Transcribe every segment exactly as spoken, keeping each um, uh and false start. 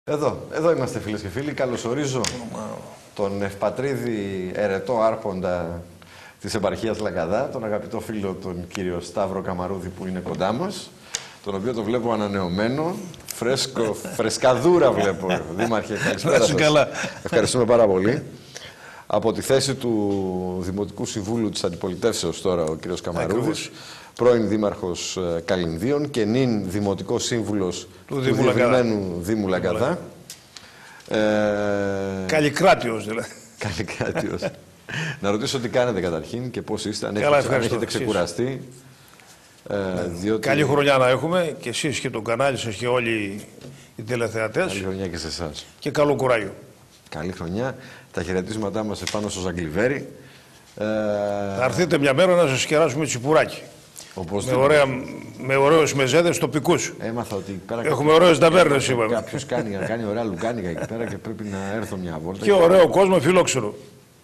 Εδώ, εδώ είμαστε φίλες και φίλοι. Καλωσορίζω τον ευπατρίδη ερετό άρχοντα της επαρχίας Λαγκαδά, τον αγαπητό φίλο τον κύριο Σταύρο Καμαρούδη που είναι κοντά μας, τον οποίο το βλέπω ανανεωμένο, φρέσκο, φρεσκαδούρα βλέπω. Δήμαρχε, καλησπέρα σας. Ευχαριστούμε πάρα πολύ. Από τη θέση του Δημοτικού Συμβούλου της Αντιπολιτεύσεως τώρα ο κύριος Καμαρούδης, πρώην Δήμαρχος Καλυνδίων και νυν Δημοτικός Σύμβουλος του, του διευρυμένου Δήμου Λαγκαδά. Ε... Καλλικράτιος δηλαδή. Καλλικράτιος. Να ρωτήσω τι κάνετε καταρχήν και πώς είστε, αν, Καλά, έχετε, αν έχετε ξεκουραστεί. Ε, διότι... Καλή χρονιά να έχουμε και εσείς και το κανάλι σας και όλοι οι τηλεθεατές. Καλή χρονιά και σε εσάς. Και καλό κουράγιο. Καλή χρονιά. Τα χαιρετίσματά μας επάνω στο Ζαγκλιβέρι. Ε... Θα έρθετε μια μέρα να σας κεράσουμε τσιπουράκι. Με, ωραία, με ωραίους μεζέδες τοπικούς. Έμαθα ότι πέρα έχουμε ωραίες ταβέρνες είπαμε. Κάποιος κάνει, να κάνει ωραία λουκάνικα εκεί πέρα και πρέπει να έρθω μια βόλτα. Και ωραίο κόσμο φιλόξενο.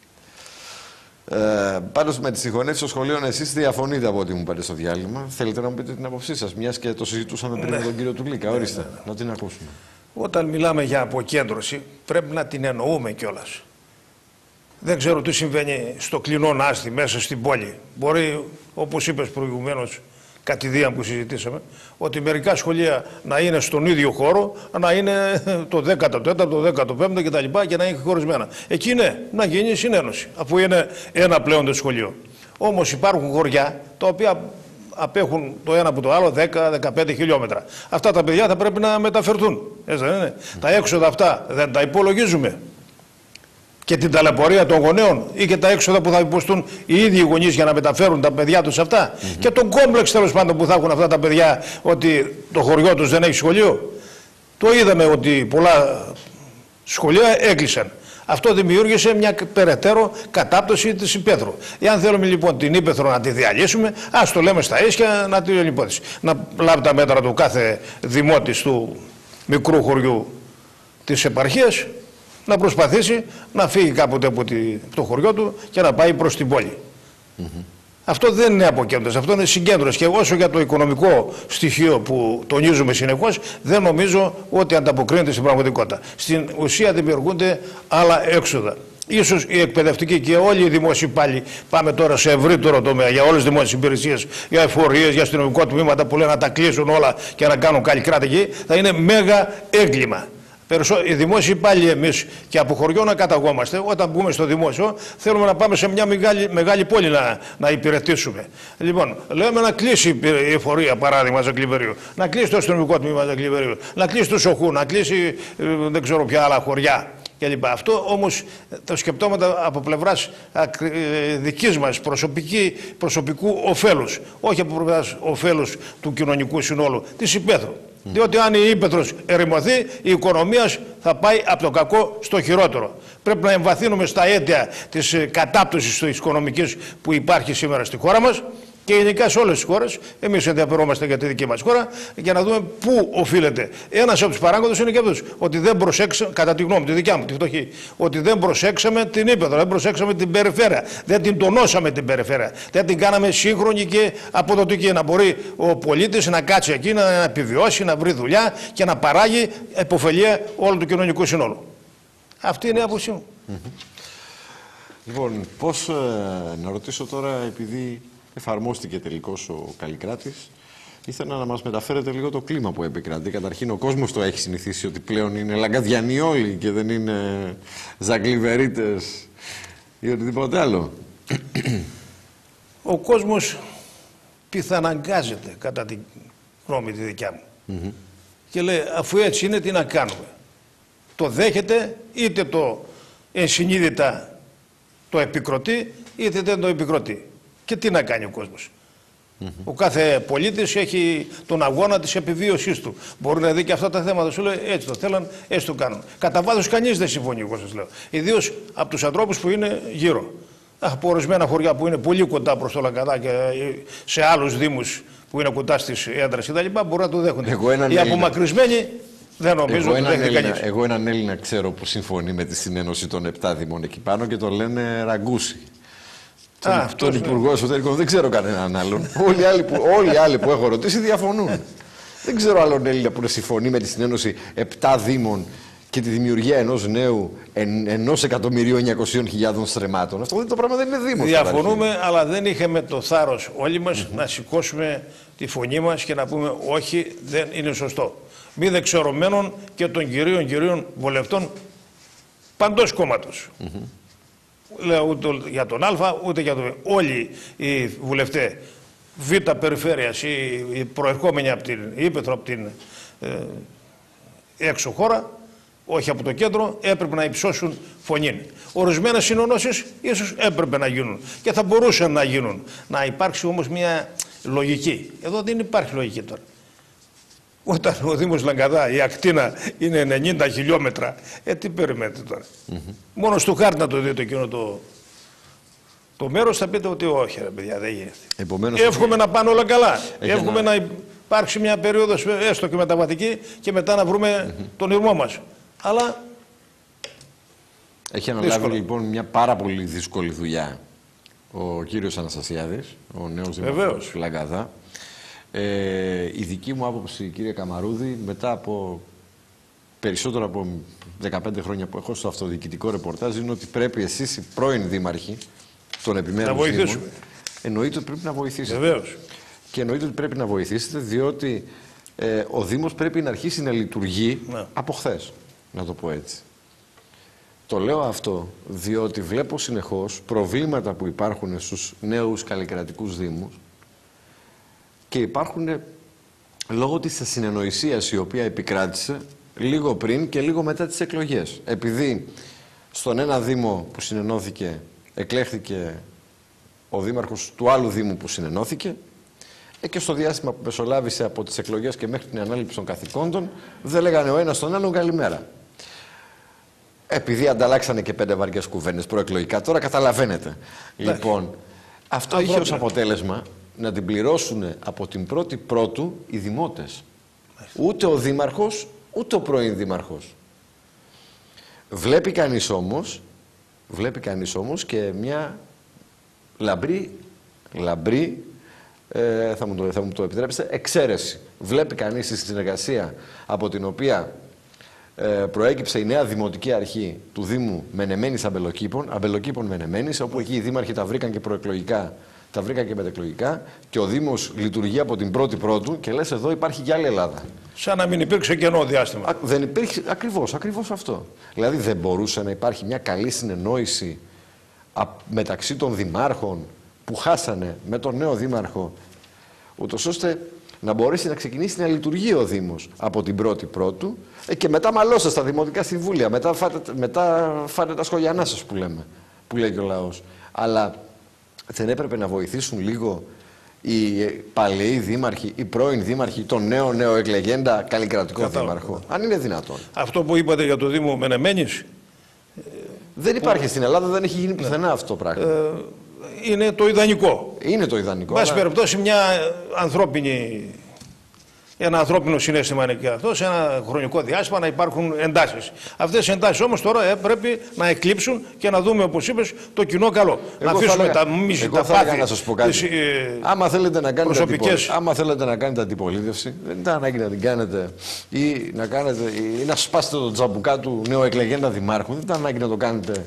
Ε, πάντως με τις συγχωνεύσεις των σχολείων εσείς διαφωνείτε από ό,τι μου είπατε στο διάλειμμα. Θέλετε να μου πείτε την άποψή σας, μιας και το συζητούσαμε πριν ναι. με τον κύριο Τουλίκα. Ορίστε, ναι, ναι. να την ακούσουμε. Όταν μιλάμε για αποκέντρωση πρέπει να την εννοούμε κιόλας. Δεν ξέρω τι συμβαίνει στο κλεινό Νάστη μέσα στην πόλη. Μπορεί, όπως είπες προηγουμένως, κατηδίαν που συζητήσαμε, ότι μερικά σχολεία να είναι στον ίδιο χώρο, να είναι το δέκατο τέταρτο, το δέκατο πέμπτο κτλ. Και να είναι χωρισμένα. Εκεί ναι, να γίνει συνένωση, αφού είναι ένα πλέον το σχολείο. Όμως υπάρχουν χωριά τα οποία απέχουν το ένα από το άλλο δέκα με δεκαπέντε χιλιόμετρα. Αυτά τα παιδιά θα πρέπει να μεταφερθούν. Έτσι δεν είναι. Mm. Τα έξοδα αυτά δεν τα υπολογίζουμε. Και την ταλαιπωρία των γονέων ή και τα έξοδα που θα υποστούν οι ίδιοι γονείς για να μεταφέρουν τα παιδιά τους αυτά. Mm-hmm. Και τον κόμπλεξ τέλος πάντων που θα έχουν αυτά τα παιδιά ότι το χωριό τους δεν έχει σχολείο. Το είδαμε ότι πολλά σχολεία έκλεισαν. Αυτό δημιούργησε μια περαιτέρω κατάπτωση της υπαίθρου. Εάν θέλουμε λοιπόν την υπαίθρο να τη διαλύσουμε, ας το λέμε στα ίσια να την υπόθεση. Να λάβει τα μέτρα του κάθε δημότης του μικρού χωριού της επαρχίας, να προσπαθήσει να φύγει κάποτε από το χωριό του και να πάει προς την πόλη. Mm-hmm. Αυτό δεν είναι αποκέντρωση, αυτό είναι συγκέντρωση. Και όσο για το οικονομικό στοιχείο που τονίζουμε συνεχώς, δεν νομίζω ότι ανταποκρίνεται στην πραγματικότητα. Στην ουσία δημιουργούνται άλλα έξοδα. Ίσως οι εκπαιδευτικοί και όλοι οι δημόσιοι πάλι πάμε τώρα σε ευρύτερο τομέα για όλες τις δημόσιες υπηρεσίες, για εφορίες, για αστυνομικό τμήματα που λένε να τα κλείσουν όλα και να κάνουν καλλικράτη εκεί, θα είναι μέγα έγκλημα. Οι δημόσιοι πάλι εμείς και από χωριό να καταγόμαστε, όταν μπούμε στο δημόσιο, θέλουμε να πάμε σε μια μεγάλη, μεγάλη πόλη να, να υπηρετήσουμε. Λοιπόν, λέμε να κλείσει η εφορία, παράδειγμα, Ζαγκλιβερίου, να κλείσει το αστυνομικό τμήμα Ζαγκλιβερίου, να κλείσει το Σοχού, να κλείσει δεν ξέρω ποια άλλα χωριά κλπ. Αυτό όμως το σκεπτόμαστε από πλευράς δικής μας προσωπικού ωφέλους, όχι από πλευράς ωφέλους του κοινωνικού συνόλου, της υπαίθρου. Mm. Διότι αν η ύπαιθρος ερημωθεί, η οικονομία θα πάει από το κακό στο χειρότερο. Πρέπει να εμβαθύνουμε στα αίτια της κατάπτωσης της οικονομικής που υπάρχει σήμερα στη χώρα μας και ειδικά σε όλες τις χώρες. Εμείς ενδιαφερόμαστε για τη δική μας χώρα για να δούμε πού οφείλεται. Ένας από τους παράγοντες είναι και αυτός, ότι δεν προσέξαμε, κατά τη γνώμη τη δικιά μου, τη φτωχή, ότι δεν προσέξαμε την ύπαιθρο, δεν προσέξαμε την περιφέρεια, δεν την τονώσαμε την περιφέρεια, δεν την κάναμε σύγχρονη και αποδοτική. Να μπορεί ο πολίτης να κάτσει εκεί, να επιβιώσει, να βρει δουλειά και να παράγει επωφελία όλου του κοινωνικού συνόλου. Αυτή είναι η άποψή μου. Mm-hmm. Λοιπόν, πώς, ε, να ρωτήσω τώρα, επειδή εφαρμόστηκε τελικώς ο Καλλικράτης, ήθελα να μας μεταφέρετε λίγο το κλίμα που επικρατεί. Καταρχήν ο κόσμος το έχει συνηθίσει ότι πλέον είναι λαγκαδιανοί όλοι και δεν είναι ζαγκλιβερίτες ή οτιδήποτε άλλο. Ο κόσμος πιθαναγκάζεται, κατά τη γνώμη τη δικιά μου. Mm-hmm. Και λέει, αφού έτσι είναι, τι να κάνουμε. Το δέχεται, είτε το ενσυνείδητα το επικροτεί, είτε δεν το επικροτεί. Και τι να κάνει ο κόσμος. Mm-hmm. Ο κάθε πολίτης έχει τον αγώνα της επιβίωσής του. Μπορεί να δει και αυτά τα θέματα. Σου λέει έτσι το θέλαν, έτσι το κάνουν. Κατά βάθος κανείς δεν συμφωνεί, εγώ σας λέω. Ιδίως από τους ανθρώπους που είναι γύρω. Από ορισμένα χωριά που είναι πολύ κοντά προς το Λαγκαδά και σε άλλους δήμους που είναι κοντά στις έδρες κτλ. Μπορεί να το δέχονται. Οι απομακρυσμένοι δεν νομίζω ότι δέχεται κανείς. Εγώ έναν Έλληνα ξέρω που συμφωνεί με τη συνένωση των επτά δήμων εκεί πάνω και το λένε Ραγκούση. Τον, Α, τον Υπουργό Εσωτερικών δεν ξέρω κανέναν άλλον. όλοι, οι άλλοι που, όλοι οι άλλοι που έχω ρωτήσει διαφωνούν. Δεν ξέρω άλλον Έλληνα που συμφωνεί με τη συνένωση επτά δήμων και τη δημιουργία ενός νέου εν, ενός εκατομμυρίου εννιακοσίων χιλιάδων στρεμμάτων. Αυτό το πράγμα δεν είναι δήμος. Διαφωνούμε, αλλά δεν είχαμε το θάρρος όλοι μας mm-hmm. να σηκώσουμε τη φωνή μας και να πούμε όχι, δεν είναι σωστό. Μη δεξιωρωμένων και των κυρίων κυρίων βουλευτών παντός κόμματος. Mm-hmm. Λέω ούτε για τον Α, ούτε για τον Β. Όλοι οι βουλευτές Β περιφέρειας ή οι προερχόμενοι από την Ήπεθρο, από την ε, έξω χώρα, όχι από το κέντρο, έπρεπε να υψώσουν φωνή. Ορισμένες συνενώσεις ίσως έπρεπε να γίνουν και θα μπορούσαν να γίνουν. Να υπάρξει όμως μια λογική. Εδώ δεν υπάρχει λογική τώρα. Όταν ο Δήμος Λαγκαδά, η ακτίνα είναι ενενήντα χιλιόμετρα, ε, τι περιμένετε τώρα. Mm-hmm. Μόνο στο χάρτη να το δείτε εκείνο το, το μέρος, θα πείτε ότι όχι, ρε παιδιά, δεν γίνεται. Επομένως, εύχομαι να πάνε όλα καλά. Εύχομαι να... να υπάρξει μια περίοδος έστω και μεταβατική και μετά να βρούμε mm-hmm. τον ήρμό μας. Αλλά... Έχει αναλάβει δύσκολο. Λοιπόν μια πάρα πολύ δύσκολη δουλειά ο κύριος Αναστασιάδης, ο νέος Δήμαρχος Λαγκαδά. Ε, η δική μου άποψη, κύριε Καμαρούδη, μετά από περισσότερο από δεκαπέντε χρόνια που έχω στο αυτοδιοικητικό ρεπορτάζ, είναι ότι πρέπει εσείς οι πρώην δήμαρχοι των επιμέρους δήμων, εννοείται ότι πρέπει να βοηθήσετε. Βεβαίως. Και εννοείται ότι πρέπει να βοηθήσετε, διότι ε, ο Δήμος πρέπει να αρχίσει να λειτουργεί ναι. από χθες, να το πω έτσι. Το λέω αυτό διότι βλέπω συνεχώς προβλήματα που υπάρχουν στους νέους καλλικρατικούς δήμους και υπάρχουν λόγω της ασυνεννοησίας η οποία επικράτησε λίγο πριν και λίγο μετά τις εκλογές. Επειδή στον ένα δήμο που συνενώθηκε εκλέχθηκε ο δήμαρχος του άλλου δήμου που συνενώθηκε και στο διάστημα που μεσολάβησε από τις εκλογές και μέχρι την ανάληψη των καθηκόντων δεν λέγανε ο ένας τον άλλον καλημέρα. Επειδή ανταλλάξανε και πέντε βαριές κουβέντες προεκλογικά, τώρα καταλαβαίνετε. Λοιπόν, αυτό είχε ως αποτέλεσμα να την πληρώσουν από την πρώτη πρώτου οι δημότες. Ούτε ο δήμαρχος, ούτε ο πρώην δήμαρχος. Βλέπει κανείς όμως, βλέπει κανείς όμως και μια λαμπρή, λαμπρή, ε, θα, μου το, θα μου το επιτρέψετε, εξαίρεση. Βλέπει κανείς τη συνεργασία από την οποία ε, προέκυψε η νέα δημοτική αρχή του Δήμου Μενεμένης Αμπελοκήπων, Αμπελοκήπων Μενεμένης, όπου εκεί οι δήμαρχοι τα βρήκαν και προεκλογικά, τα βρήκαν και μετεκλογικά και ο Δήμος λειτουργεί από την πρώτη πρώτου και λες εδώ υπάρχει και άλλη Ελλάδα. Σαν να μην υπήρξε κενό διάστημα. Α, δεν υπήρχε, ακριβώς, ακριβώς αυτό. Δηλαδή δεν μπορούσε να υπάρχει μια καλή συνεννόηση α, μεταξύ των δημάρχων που χάσανε με τον νέο δήμαρχο, ούτως ώστε να μπορέσει να ξεκινήσει να λειτουργεί ο Δήμος από την πρώτη πρώτου ε, και μετά μαλώστε στα δημοτικά συμβούλια, μετά φάτε, μετά φάτε τα σχολιανά σας που λέμε, που λέει και ο λαός. Αλλά δεν έπρεπε να βοηθήσουν λίγο οι παλαιοί δήμαρχοι, οι πρώην δήμαρχοι, τον νέο νέο εκλεγέντα καλλικρατικό Κατάλαβα. δήμαρχο, αν είναι δυνατόν. Αυτό που είπατε για το Δήμο Μενεμένης... Δεν υπάρχει που... στην Ελλάδα, δεν έχει γίνει πουθενά ναι. αυτό το πράγμα. Ε, είναι το ιδανικό. Είναι το ιδανικό. Βάση αλλά... περιπτώσει μια ανθρώπινη... Ένα ανθρώπινο συναίσθημα είναι και αυτό, σε ένα χρονικό διάστημα να υπάρχουν εντάσεις. Αυτές οι εντάσεις όμως τώρα ε, πρέπει να εκλείψουν και να δούμε, όπως είπες, το κοινό καλό. Εγώ να αφήσουμε λέγα, τα μίση, τα πάθη, να σας πω κάτι. Τις, ε, άμα, θέλετε να κάνετε προσωπικές... άμα θέλετε να κάνετε αντιπολίτευση, δεν ήταν ανάγκη να την κάνετε ή να, κάνετε, ή να σπάσετε το τζαμπουκά του νέου εκλεγέντα δημάρχου. Δεν ήταν ανάγκη να το κάνετε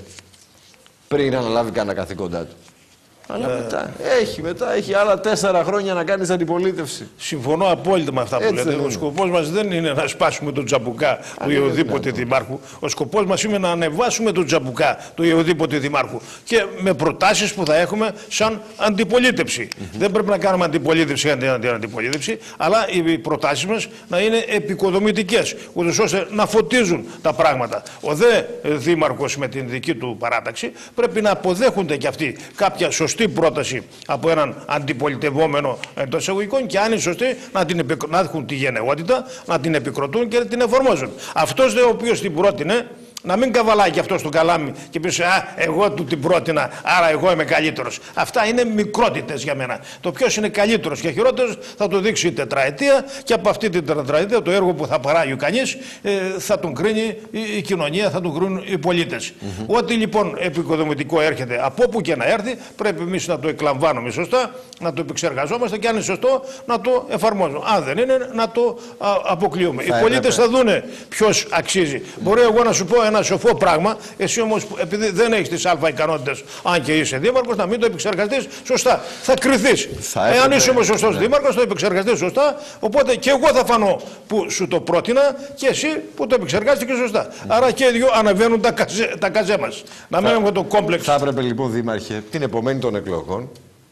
πριν αναλάβει κανένα καθήκοντά του. Αλλά ε... μετά, έχει, μετά έχει άλλα τέσσερα χρόνια να κάνεις αντιπολίτευση. Συμφωνώ απόλυτα με αυτά που λέτε. Ο σκοπός μας δεν είναι να σπάσουμε τον τζαμπουκά του οποιοδήποτε δημάρχου. Ο σκοπός μας είναι να ανεβάσουμε τον τζαμπουκά του οποιοδήποτε δημάρχου. Και με προτάσεις που θα έχουμε σαν αντιπολίτευση. Mm-hmm. Δεν πρέπει να κάνουμε αντιπολίτευση για την αντιπολίτευση, αλλά οι προτάσεις μας να είναι επικοδομητικές, ούτως ώστε να φωτίζουν τα πράγματα. Ο δε δήμαρχος με την δική του παράταξη πρέπει να αποδέχονται κι αυτοί κάποια σωστή πρόταση από έναν αντιπολιτευόμενο εντός εισαγωγικών και αν είναι σωστή να, την επικ... να έχουν τη γενναιότητα, να την επικροτούν και να την εφαρμόζουν. Αυτός δε ο οποίος την πρότεινε Να μην καβαλάει και αυτό στο καλάμι και πει: Α, εγώ του την πρότεινα, άρα εγώ είμαι καλύτερος. Αυτά είναι μικρότητες για μένα. Το ποιος είναι καλύτερος και χειρότερος θα το δείξει η τετραετία, και από αυτή την τετραετία το έργο που θα παράγει κανείς ε, θα τον κρίνει η, η κοινωνία, θα τον κρίνουν οι πολίτες. Mm-hmm. Ό,τι λοιπόν επικοδομητικό έρχεται, από όπου και να έρθει, πρέπει εμείς να το εκλαμβάνουμε σωστά, να το επεξεργαζόμαστε, και αν είναι σωστό να το εφαρμόζουμε. Αν δεν είναι, να το α, αποκλείουμε. Θα οι πολίτες θα δούνε ποιος αξίζει. Mm-hmm. Μπορεί εγώ να σου πω ένα σοφό πράγμα, εσύ όμως επειδή δεν έχεις τις αλφα ικανότητες, αν και είσαι δήμαρχος, να μην το επεξεργαστείς σωστά. Θα κρυθείς. Θα Εάν είσαι όμως σωστός ναι. δήμαρχος, το επεξεργαστείς σωστά. Οπότε και εγώ θα φανώ που σου το πρότεινα και εσύ που το επεξεργάστηκες σωστά. Mm. Άρα και οι δυο αναβαίνουν τα καζέ, τα καζέ μας. Να μην έχουμε το κόμπλεξ. Θα έπρεπε λοιπόν, Δήμαρχε, την επομένη των εκλογών,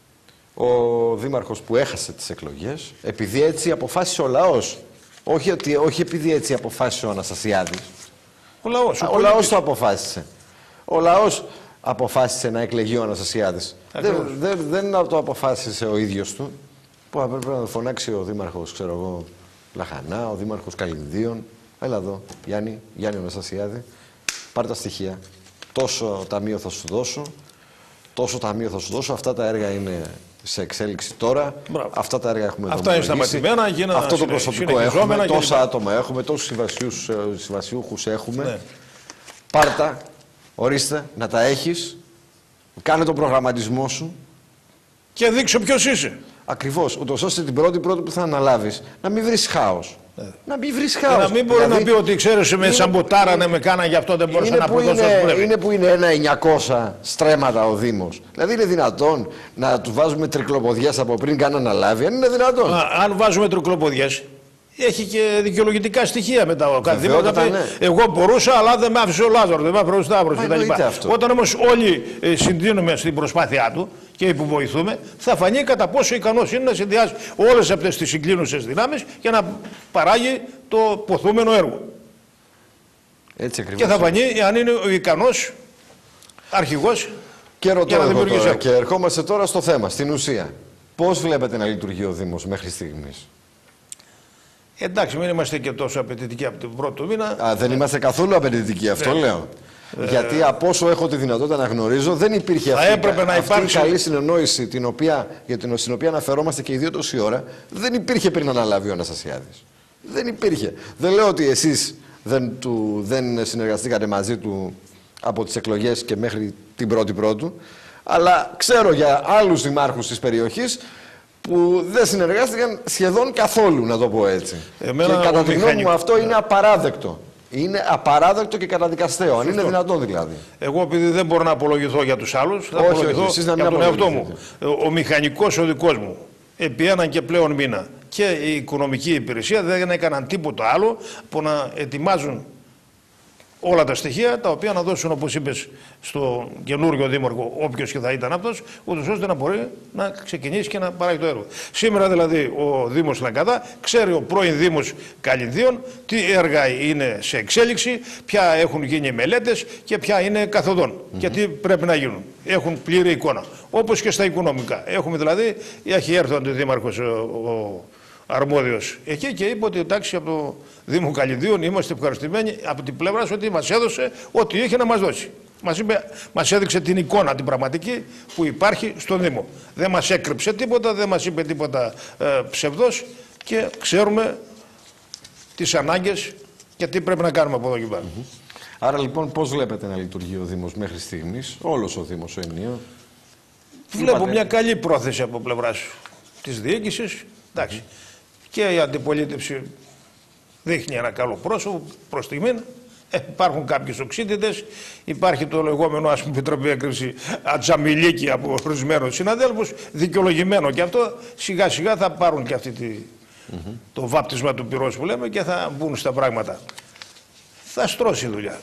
ο δήμαρχος που έχασε τις εκλογές, επειδή έτσι αποφάσισε ο λαός, όχι, ότι, όχι επειδή έτσι αποφάσισε ο Αναστασιάδης. Ο λαός, ο ο λαός το αποφάσισε. Ο λαός αποφάσισε να εκλεγεί ο Αναστασιάδης. Δεν, δεν, δεν το αποφάσισε ο ίδιος του. Που έπρεπε να φωνάξει ο δήμαρχος, ξέρω εγώ, Λαχανά, ο δήμαρχος Καλυνδίων. Έλα εδώ, Γιάννη, Γιάννη Αναστασιάδη. Πάρε τα στοιχεία. Τόσο ταμείο θα σου δώσω. Τόσο ταμείο θα σου δώσω. Αυτά τα έργα είναι σε εξέλιξη τώρα. Μπράβο. Αυτά τα έργα έχουμε εδώ. Αυτά είναι σταματημένα. Αυτό το προσωπικό έχουμε. Τόσα άτομα έχουμε. Τόσους συμβασιούχους έχουμε. Ναι. Πάρτα, ορίστε, να τα έχεις. Κάνε τον προγραμματισμό σου. Και δείξω ποιος είσαι. Ακριβώς. Ούτως ώστε την πρώτη πρώτη που θα αναλάβεις να μην βρεις χάος. Ναι. Να μην βρεις χάος. Και να μην μπορεί δηλαδή, να πει ότι ξέρεις με σαμποτάρανε με κάνα, γι' αυτό δεν μπορούσα να αποδώσω όσο πρέπει. Είναι που είναι ένα εννιακόσια στρέμματα ο Δήμος. Δηλαδή είναι δυνατόν να του βάζουμε τρικλοποδιές από πριν καν αναλάβει. Αν είναι δυνατόν. Α, αν βάζουμε τρικλοποδιές, έχει και δικαιολογητικά στοιχεία μετά ο κάθε Δήμος. Ναι. Εγώ μπορούσα, αλλά δεν με άφησε ο Λάζαρος, δεν με άφησε ο Σταύρος κτλ. Όταν όμως όλοι ε, συντείνουμε στην προσπάθειά του και υποβοηθούμε, θα φανεί κατά πόσο ικανός είναι να συνδυάσει όλες αυτές τις συγκλίνουσες δυνάμεις και να παράγει το ποθούμενο έργο. Έτσι και θα φανεί αν είναι ο ικανός αρχηγός και ρωτώ για να δημιουργήσει έργο. Και ερχόμαστε τώρα στο θέμα, στην ουσία. Πώς βλέπετε να λειτουργεί ο Δήμος μέχρι στιγμής? Εντάξει, μην είμαστε και τόσο απαιτητικοί από τον πρώτο μήνα. Α, δεν είμαστε καθόλου απαιτητικοί, αυτό ναι. λέω. Ε... Γιατί από όσο έχω τη δυνατότητα να γνωρίζω, δεν υπήρχε αυτή, έπρεπε να αυτή υπάρξει... η καλή συνεννόηση την οποία, για την, στην οποία αναφερόμαστε και οι δύο τόση ώρα. Δεν υπήρχε πριν αναλάβει ο Αναστασιάδης. Δεν υπήρχε. Δεν λέω ότι εσείς δεν, του, δεν συνεργαστήκατε μαζί του από τις εκλογές και μέχρι την πρώτη πρώτου, αλλά ξέρω για άλλους δημάρχους της περιοχής που δεν συνεργάστηκαν σχεδόν καθόλου, να το πω έτσι. Εμένα και κατά τη γνώμη μου αυτό είναι απαράδεκτο. Είναι απαράδεκτο και καταδικαστέο, αν είναι δυνατόν δηλαδή. Εγώ επειδή δεν μπορώ να απολογηθώ για τους άλλους, θα όχι, απολογηθώ όχι, για τον εαυτό μου. Ο μηχανικός ο δικός μου, επί έναν και πλέον μήνα, και η οικονομική υπηρεσία δεν έκαναν τίποτα άλλο που να ετοιμάζουν όλα τα στοιχεία τα οποία να δώσουν, όπως είπες, στο καινούριο δήμαρχο, όποιος και θα ήταν αυτός, ούτως ώστε να μπορεί να ξεκινήσει και να παράγει το έργο. Σήμερα δηλαδή ο Δήμος Λαγκαδά ξέρει, ο πρώην Δήμος Καλυνδίων, τι έργα είναι σε εξέλιξη, ποια έχουν γίνει μελέτες και ποια είναι καθοδόν mm-hmm. και τι πρέπει να γίνουν. Έχουν πλήρη εικόνα. Όπως και στα οικονομικά. Έχουμε δηλαδή, έχει έρθει ο αντιδήμαρχος ο, ο αρμόδιος εκεί και είπε ότι εντάξει, από το Δήμο Καλυνδίων είμαστε ευχαριστημένοι από την πλευρά σου ότι μας έδωσε ό,τι είχε να μας δώσει. Μας, είπε, μας έδειξε την εικόνα την πραγματική που υπάρχει στον Δήμο. Δεν μας έκρυψε τίποτα, δεν μας είπε τίποτα ε, ψευδός και ξέρουμε τις ανάγκες και τι πρέπει να κάνουμε από εδώ και πέρα. Mm-hmm. Άρα λοιπόν πώς βλέπετε να λειτουργεί ο Δήμος μέχρι στιγμής, όλος ο Δήμος ο ενίο? Βλέπω Είπατε... μια καλή πρόθεση από πλευράς της διοίκησης. Εντάξει. Mm-hmm. Και η αντιπολίτευση δείχνει ένα καλό πρόσωπο προς στιγμήν. Ε, υπάρχουν κάποιες οξύτητες. Υπάρχει το λεγόμενο, ας πούμε, επιτροπή έκρηξη ατζαμιλίκη από ορισμένους συναδέλφους. Δικαιολογημένο και αυτό. Σιγά σιγά θα πάρουν και αυτή τη, mm-hmm. το βάπτισμα του πυρός που λέμε και θα μπουν στα πράγματα. Θα στρώσει η δουλειά.